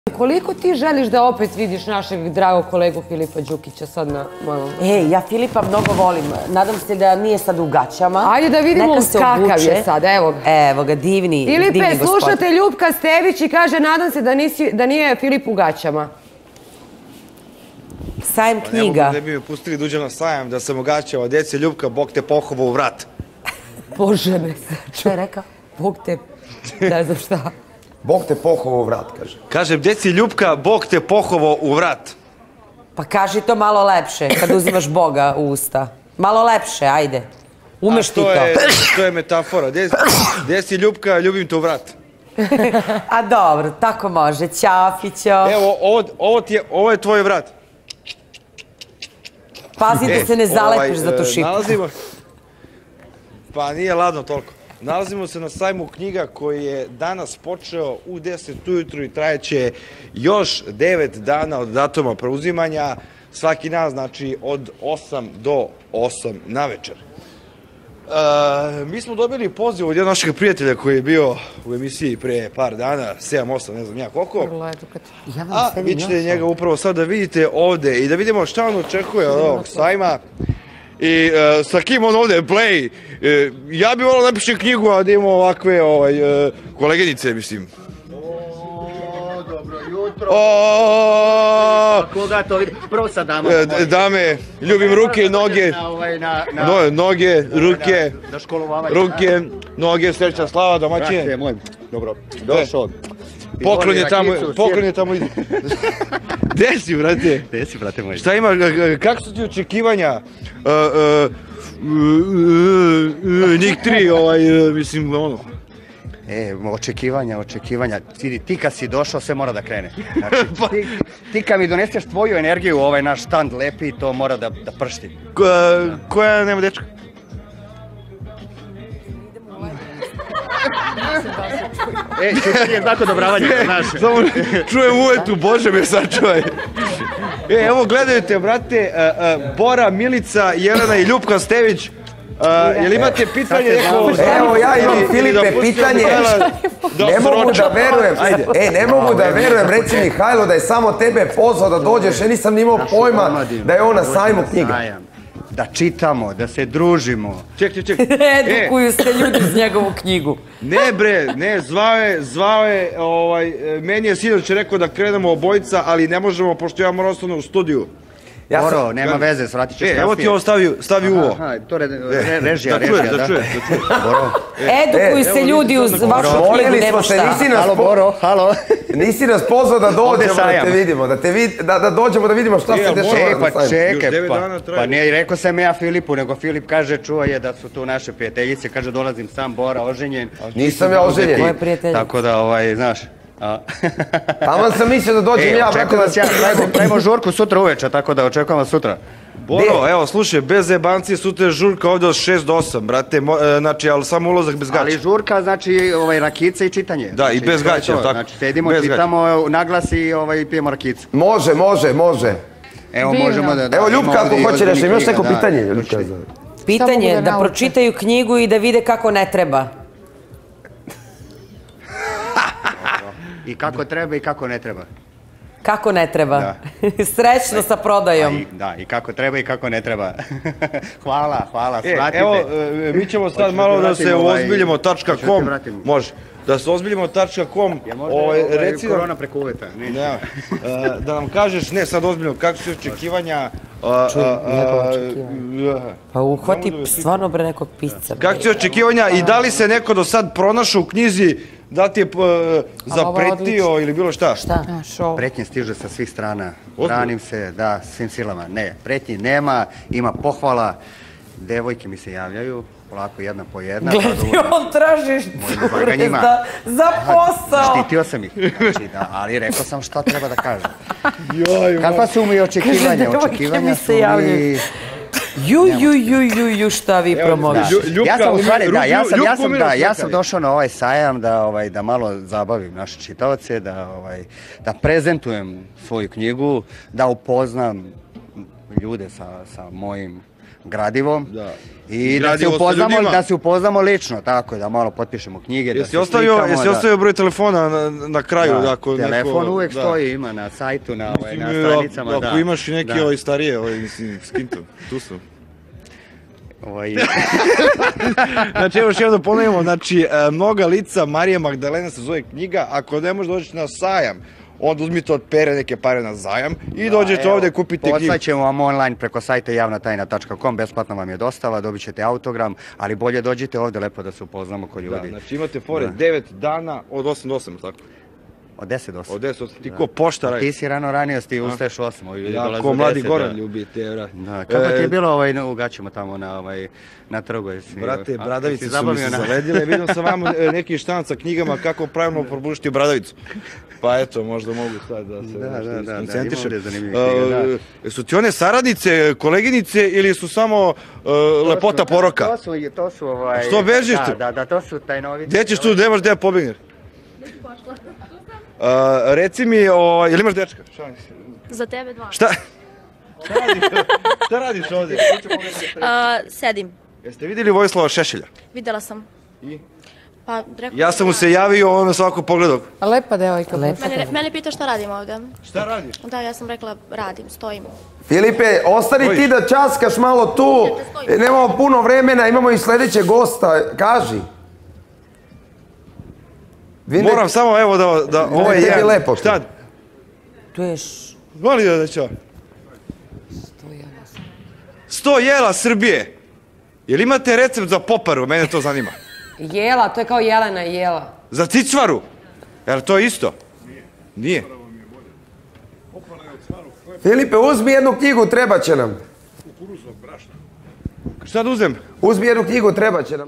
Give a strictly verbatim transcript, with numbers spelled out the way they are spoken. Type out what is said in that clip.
Koliko ti želiš da opet vidiš našeg dragog kolegu Filipa Đukića sad na mojom... Ej, ja Filipa mnogo volim. Nadam se da nije sad u gaćama. Ajde da vidimo kakav je sad, evo ga. Evo ga, divni, divni gospodin. Filipe, slušate Ljupka Stević i kaže, nadam se da nije Filip u gaćama. Sajem knjiga. Ne mogu da bi me pustili da uđem na sajam, da sam u gaćama. Djece Ljupka, Bog te pohovo u vrat. Bože me se. Šta je rekao? Bog te... Ne znam šta. Bog te pohovo u vrat, kaže. Kažem, djeci Ljupka, Bog te pohovo u vrat. Pa kaži to malo lepše, kad uzimaš Boga u usta. Malo lepše, ajde. Umeš ti to. To je metafora. Djeci Ljupka, ljubim te u vrat. A dobro, tako može. Ćafićo. Evo, ovo je tvoj vrat. Pazi da se ne zalepiš za tu šipu. Nalazimo... Pa nije ladno toliko. Nalazimo se na sajmu knjiga koji je danas počeo u deset ujutru i trajeće još devet dana od datuma preuzimanja. Svaki dan, znači, od osam do osam na večer. Mi smo dobili poziv od jednog našeg prijatelja koji je bio u emisiji pre par dana, sedam osam, ne znam ja koliko. A vi ćete njega upravo sad da vidite ovde i da vidimo šta on očekuje od ovog sajma. I sa kim on ovde play. Ja bih volao napišem knjigu, a da imamo ovakve koleginice, mislim. O, dobro jutro. Koga to vidi? Prvo sa dama. Dame, ljubim ruke, noge. Noge, ruke. Ruke, noge, sreća, slava, domaćine. Brate moj, dobro, došao. Poklon je tamo, poklon je tamo. Gde si, brate? Gde si, brate moj? Šta ima, kako su ti očekivanja? Njih tri, ovaj, mislim, ono. E, očekivanja, očekivanja. Ti kad si došao, sve mora da krene. Znači, ti kad mi doneseš tvoju energiju, ovaj naš štand lepi, to mora da pršti. Koja nema dečka? E, čučan je znak odobravanja, znaš. Samo čujem uvetu, Bože me sačuvaj. E, evo gledaju te, brate, Bora, Milica, Jelena i Ljupka Stević. Jel imate pitanje? Evo ja imam, Filipe, pitanje. Ne mogu da verujem, e, ne mogu da verujem, reci Mihajlo da je samo tebe pozvao da dođeš, ja nisam nimao pojma da je on na sajmu knjiga. Da čitamo, da se družimo. Ček, ček, ček. Edukuju se ljudi iz njegovu knjigu. Ne bre, ne, zvao je, zvao je, meni je sinoć rekao da krenemo obojica, ali ne možemo, pošto ja moram ostane u studiju. Boro, nema veze, svratit ćeš kasnije. Evo ti ovo stavi uvo. Aha, to je režija, režija, da. Da čuje, da čuje. Boro. Edukuju se ljudi uz vašu knjigu, nema šta. Halo, Boro, halo. Nisi nas pozvao da dođemo da te vidimo, da dođemo da vidimo šta se dešava. E, pa čekaj, pa nije rekao sam ja Filipu, nego Filip kaže, čuva je da su tu naše prijateljice, kaže dolazim sam, Bora, oženjen. Nisam ja oženjen. Moje prijateljice. Tako da, ovaj, znaš... Tamo sam mislio da dođem ja, brate, da... Pravimo žurku sutra uveče, tako da očekujem vas sutra. Boro, evo, slušaj, bez jebancije sutra je žurka ovde od šest do osam, brate, znači, ali samo ulazak bez gaća. Ali žurka, znači, rakica i čitanje. Da, i bez gaća, tako. Znači, sedimo, čitamo, naglas i pijemo rakicu. Može, može, može. Evo, možemo da... Evo, Ljupka, ako hoće nešto, imaš neko pitanje? Pitanje, da pročitaju knjigu i da vide kako ne treba. I kako treba i kako ne treba. Kako ne treba. Srećno sa prodajom. Da, i kako treba i kako ne treba. Hvala, hvala, shvatite. Evo, mi ćemo sad malo da se ozbiljimo tačka com. Može. Da se ozbiljimo tačka com. Jel može korona preko uveta? Da nam kažeš, ne sad ozbiljno, kako su očekivanja... Čuj, neko očekivanja. Pa uhvati stvarno bre nekog pisca. Kako su očekivanja i da li se neko do sad pronašao u knjizi, da li ti je zapretio ili bilo šta? Šta? Pretnje stiže sa svih strana. Branim se, da, svim silama. Ne, pretnji nema, ima pohvala. Devojke mi se javljaju, polako jedna po jedna. Gledaj, on traži za posao. Štitio sam ih, ali rekao sam šta treba da kažem. Kakva su mi očekivanja? Očekivanja su mi... Ju, ju, ju, ju, ju, šta vi promoviš? Ja sam u stvari, da, ja sam, ja sam, da, ja sam došao na ovaj sajam da malo zabavim naše čitavce, da prezentujem svoju knjigu, da upoznam ljude sa mojim gradivo. Da. I da se, Gradivo sa upoznamo, ljudima. da se upoznamo lično, tako da malo potpišemo knjige, da Jesi se ostavio, slikamo. jesi da- ostavio broj telefona na, na kraju? Da, ako telefon neko, uvek da. stoji, ima na sajtu, na, ovaj, na Mislim, stranicama. Ako da. imaš i neki Da. ovaj starije, ovaj, mislim, skinto, tu sam. Ovaj, Znači, evo još jedno ponovimo, znači, e, Mnoga lica Marije Magdalena se zove knjiga, ako ne možeš doći na sajam, onda uzmite od Pere neke pare na zajam i dođete evo, ovde, kupite knjigu. Poslaćemo vam online preko sajta javna tajna tačka com, besplatno vam je dostava, dobit ćete autogram, ali bolje dođite ovde lepo da se upoznamo ko Da, ljudi. znači imate fore devet dana od osam do osam, tako? Od deset do osam. Od deset do osam. Ti ko pošta radi? Ti si rano ranio, ti ustaješ u osam, ovi ljudi Ja, dolaze ko u mladi deset, Goran da. ljubi te, vrat. Da, kako ti je bilo ovaj, u gaćima tamo na, ovaj, na trgu? Jesi, Brate, a, bradavice jesi su mi se zabavio na- zaledile, vidio sam vamo e, neki štanc sa knjigama kako pravilno probušiti bradavicu. Pa eto, možda mogu sad da se Da, nešto da, da, da, skoncentrišem. ima ovdje zanimljivih knjiga, da. E, Su ti one saradnice, koleginice ili su samo e, lepota poroka? To su, to su ovaj... Što bežiš da, tu? Da, da, to su tajnovice. Gdje ćeš tu, gdje imaš gdje pobegneš? Uh, reci mi, o, jel imaš dečka? Šalim se. Za tebe dva. Šta? Šta radiš, šta radiš ovdje? A, sedim. Jeste vidjeli Vojislava Šešelja? Videla sam. I? Pa, rekao Ja sam mu se javio, on me svako pogledao. Lepa devojka. Mene, mene pita šta radim ovdje. Šta radiš? Da, ja sam rekla radim, stojim. Filipe, ostani ti da časkaš malo tu. E, Nemamo puno vremena, imamo i sljedećeg gosta. Kaži. Vi ne- Moram samo, evo da, da ovo je tebi jedan. lepo tu. Šta? Tu je š... Voli da će. Sto jela Srbije. Jel imate recept za poparu? Mene to zanima. Jela, to je kao jelena i jela. Za cicvaru? Jel to isto? Nije. Filipe, uzmi jednu knjigu, treba će nam. Šta da uzem? Uzmi jednu knjigu, treba će nam.